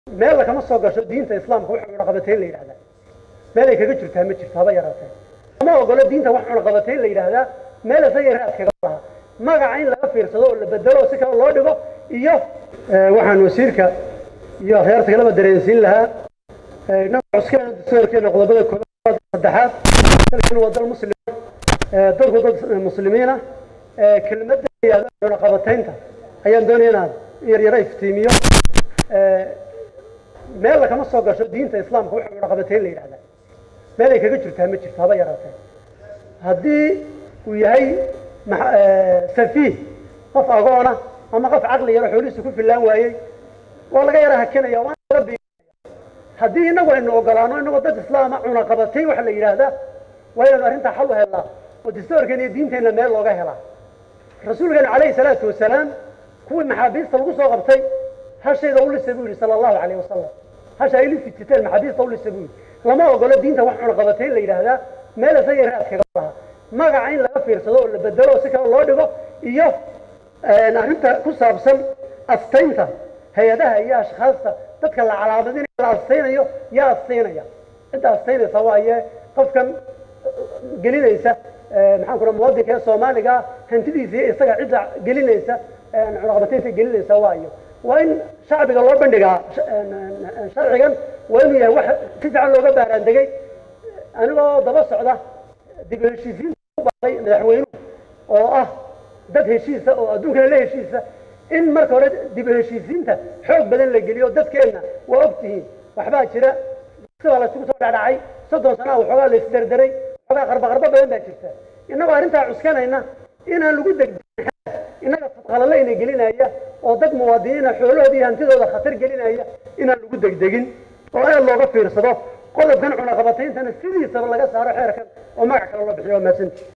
meel la kama soo gasho diinta islaamka wax cunaqabateyn la yiraahdaa meel ay kaga jirtaa ma jirto haba yaraatee ma ogolo diinta wax cunaqabateyn la yiraahdaa meel asay raad kaga laha magaca in laga fiirsado oo la bedelo si kale loo dhigo iyo waxaan wasiirka iyo khayarta kala dareensiin lahaa nooc cuskan sawirkeena qodobada koobaad saddexaad dalkan wadal muslim dalku dad muslimiina kelmadda iyada cunaqabateynta ayaan doonaynaa yar iftiimiyo meel la kama soo gasho diinta islaamka wax cunaqabateyn la yiraahdaa meel ay kaga jirtaa ma jirto haba yaraatee haddii uu yahay safiih qof agoona ama qof caqli yar xoolihiisa ku filaan waayay waa laga yara hakanaya waa laga biirinaya haddii inagu aynu ogolaano inagoo dad islaama cunaqabateyn waxa la yiraahdaa waa inaynu arrintaa xal u helnaa oo dastuurkeena iyo diinteenna meel looga helaa rasuulkeena calayhi salaatu wasalaam kuwii maxaabiista lagu soo qabtay hashayda u lisay buu yidhi sala allahu calayhi wasalam hasha ay lifititeen maxaabiista u lisay buu yidhi lama ogolo diinta wax cunaqabateyn la yidhaahdaa meel asagay raad kaga laha magaca in laga fiirsado oo la bedelo si kale loo dhigo iyo arrinta ku saabsan astaynta hay-adaha iyo ashkhaasta dadka la calaamadinayo la astaynayo yaa astaynaya cidda astaynaysa waaye qofkan gelinaysa maxaan ku dhaha muwaadinka ee soomaaliga hantidiisa iyo isaga cidda gelinaysa cunaqabateynta gelinaysa waayo waa in shacbiga loo bandhigaa sharcigan waa inuu yahay wax si fiican looga baaraandegay anigoo daba socda dib u heshiisiinta u baaday madaxweynuhu oo ah dad heshiisa oo adduunkana la heshiisa in marka hore dib u heshiisiinta xoog badan la geliyo dadkeenna waa ogtihiin waxbaa jira sibaa la isugu soo dhacdhacay 30 sano waxoogaa la isdardaray waxoogaa qarba badan baa jirta innagoo arrintaa cuskanayna inaan lagu degdegin innaga qalala inay gelinaya oo dad muwaadiniina xoolahooda iyo hantidooda khatar gelinaya inaan lagu degdegin oo aad looga fiirsado qodobkan cunaqabateyntana sidiisaba laga saaro xeerkan oo magac kale loo bixiyo maasanti